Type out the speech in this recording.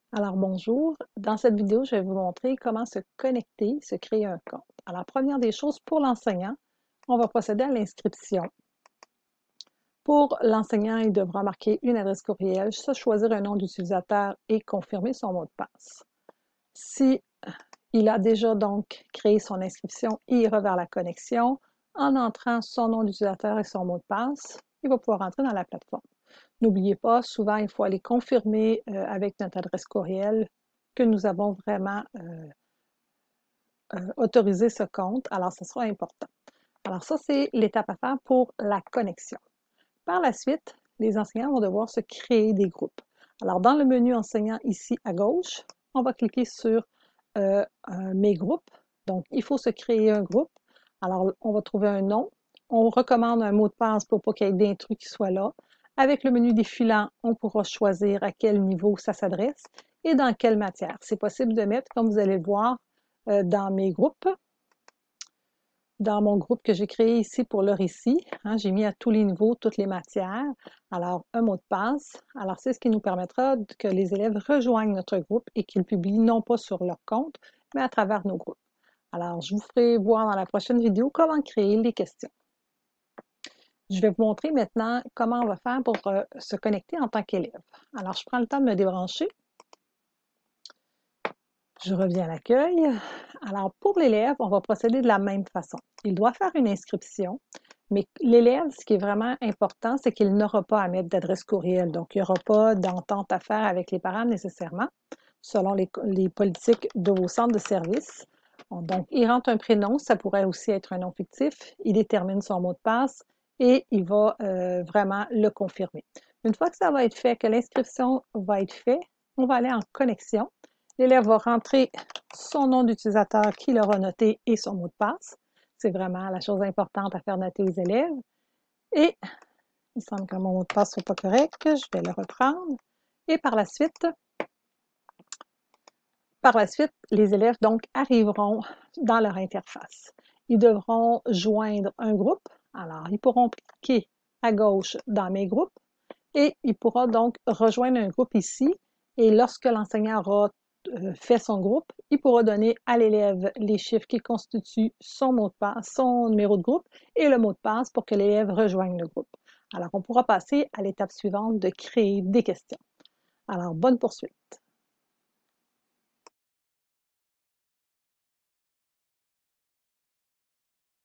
Alors bonjour, dans cette vidéo, je vais vous montrer comment se connecter, se créer un compte. Alors première des choses, pour l'enseignant, on va procéder à l'inscription. Pour l'enseignant, il devra marquer une adresse courriel, se choisir un nom d'utilisateur et confirmer son mot de passe. Si il a déjà donc créé son inscription, il ira vers la connexion. En entrant son nom d'utilisateur et son mot de passe, il va pouvoir entrer dans la plateforme. N'oubliez pas, souvent, il faut aller confirmer avec notre adresse courriel que nous avons vraiment autorisé ce compte. Alors, ce sera important. Alors, ça, c'est l'étape à faire pour la connexion. Par la suite, les enseignants vont devoir se créer des groupes. Alors, dans le menu enseignant ici à gauche, on va cliquer sur mes groupes. Donc, il faut se créer un groupe. Alors, on va trouver un nom. On recommande un mot de passe pour pas qu'il y ait d'intrus qui soient là. Avec le menu défilant, on pourra choisir à quel niveau ça s'adresse et dans quelle matière. C'est possible de mettre, comme vous allez le voir, dans mes groupes, dans mon groupe que j'ai créé ici pour le récit, hein, j'ai mis à tous les niveaux, toutes les matières. Alors, un mot de passe. Alors, c'est ce qui nous permettra que les élèves rejoignent notre groupe et qu'ils publient non pas sur leur compte, mais à travers nos groupes. Alors, je vous ferai voir dans la prochaine vidéo comment créer les questions. Je vais vous montrer maintenant comment on va faire pour se connecter en tant qu'élève. Alors, je prends le temps de me débrancher. Je reviens à l'accueil. Alors, pour l'élève, on va procéder de la même façon. Il doit faire une inscription, mais l'élève, ce qui est vraiment important, c'est qu'il n'aura pas à mettre d'adresse courriel. Donc, il n'y aura pas d'entente à faire avec les parents nécessairement, selon les politiques de vos centres de services. Donc, il rentre un prénom, ça pourrait aussi être un nom fictif. Il détermine son mot de passe et il va vraiment le confirmer. Une fois que ça va être fait, que l'inscription va être faite, on va aller en connexion. L'élève va rentrer son nom d'utilisateur qu'il aura noté et son mot de passe. C'est vraiment la chose importante à faire noter aux élèves. Et il semble que mon mot de passe ne soit pas correct. Je vais le reprendre. Et par la suite, les élèves donc arriveront dans leur interface. Ils devront joindre un groupe. Alors, ils pourront cliquer à gauche dans mes groupes et ils pourront donc rejoindre un groupe ici. Et lorsque l'enseignant aura fait son groupe, il pourra donner à l'élève les chiffres qui constituent son mot de passe, son numéro de groupe et le mot de passe pour que l'élève rejoigne le groupe. Alors, on pourra passer à l'étape suivante de créer des questions. Alors, bonne poursuite.